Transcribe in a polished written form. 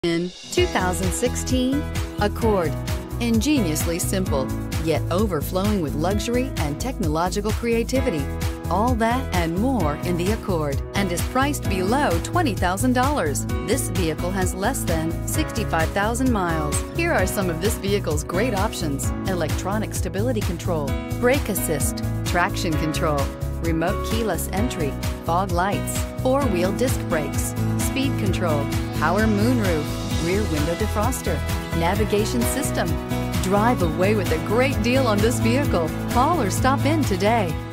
In 2016 Accord. Ingeniously simple, yet overflowing with luxury and technological creativity. All that and more in the Accord, and is priced below $20,000. This vehicle has less than 65,000 miles. Here are some of this vehicle's great options: electronic stability control, brake assist, traction control, remote keyless entry, fog lights, four-wheel disc brakes, speed control, power moonroof, rear window defroster, navigation system. Drive away with a great deal on this vehicle. Call or stop in today.